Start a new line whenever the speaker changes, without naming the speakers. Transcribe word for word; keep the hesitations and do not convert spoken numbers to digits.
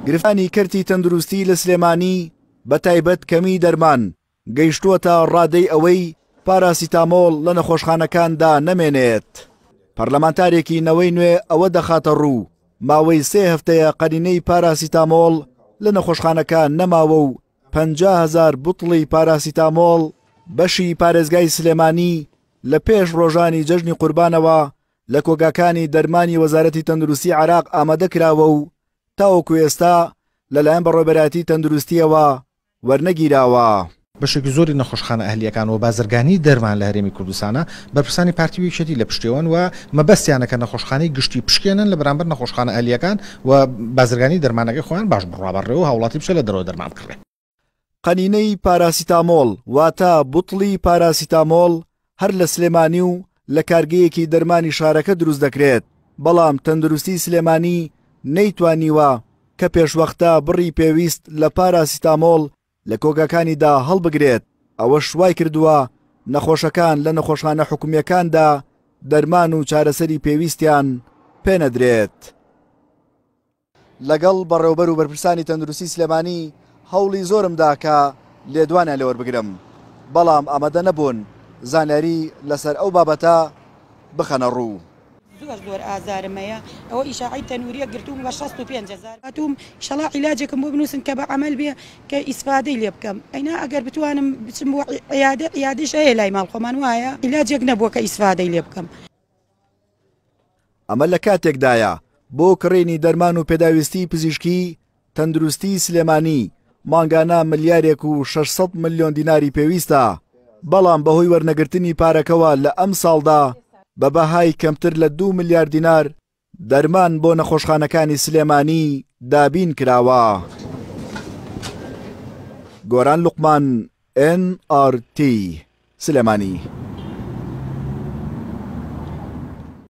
گرفتانی کەرتی تەندروستی لە سلێمانی بە تایبەت کەمی دەرمان گەیشتووەتە ڕادەی ئەوەی پاراسیتامۆڵ لە نەخۆشخانەکاندا نەمێنێت. پەرلەمانتارێکی نەوەی نوێ ئەوە دەخاتە ڕوو ماوەی سێ هەفتەیە قەرینەی پاراسیتامۆڵ لە نەخۆشخانەکان نەماوە و پەنجا هەزار بوتڵی پاراسیتامۆڵ بەشی پارێزگای سلێمانی لە پێش ڕۆژانی جەژنی قوربانەوە لە کۆگاکانی دەرمانی وەزارەتی تەندروستی عێراق ئامادە کراوە و تاوەکو ئێستا لەلایەن بەڕێوەبەرایەتی تەندروستیەوە وەرنەگیراوە.
بەشێکی زۆری نەخۆشخانە ئەهلیەکان و بازرگانی دەرمان لە هەرێمی کوردستانە بەرپرسانی پارتی ویکێتی لە پشتیوان و مەبەستیانەکە نەخۆشخانەی گشتی پشکێنن لە بەرامبەر نەخۆشخانە ئەهلیەکان و بازرگانی دەرمانەکەی خۆیان باش بڕابڕێ و هاوڵاتی بشە لە دەرەوە دەرمان بکڕێ.
قەنینەی پاراسیتامۆڵ واتە بوتڵی پاراسیتامۆڵ هەر لە سلێمانی و لە کارگەیەکی دەرمانی شارەکە دروست دەکرێت، بەڵام تەندروستی سلێمانی نەیتوانیوە کە پێشوەختە بڕی پێویست لە پاراسیتامۆڵ لە کۆگاکانیدا هەڵبگرێت. ئەوە شوای کردووە نەخۆشەکان لە نەخۆشخانە حکومیەکاندا دەرمان و چارەسەری پێویستیان پێنەدرێت. لەگەڵ بەڕێوەبەر و بەرپرسانی تەندروستی سلێمانی هەوڵی زۆرمدا کە لێدوانە لێوەربگرم، بەڵام ئامادە نەبوون زانیاری لەسەر ئەو بابەتە بخەنە ڕوو.
زۆر زۆر ئازارمەیە ئەوە ئیشاعی تەنووریە گرتوم بە شەست و پێنج هەزار هاتووم ئینشەڵا عیلاجێکم بۆ بنووسن کە بە عەمەل بێ کە ئیسفادەی لێ بکەم. ئەینا ئەگەر بتوانم بچم بۆ عیادە عیادەش هەیە لای ماڵخۆمان وایە عیلاجێک نەبووە کە ئیسفادەی لێ بکەم.
ئەمە لە کاتێکدایە بۆ کڕێنی دەرمان و پێداویستی پزیشکی تەندروستی سلێمانی مانگانە ملیارێک و شەشسەد ملیۆن دیناری پێویستە، بەڵام بەهۆی وەرنەگرتنی پارەکەوە لە ئەم ساڵدا بە بەهای کەمتر لە دوو ملیار دینار دەرمان بۆ نەخۆشخانەکانی سلێمانی دابین کراوە. گۆران لوقمان، ئێن ئار تی، سلێمانی.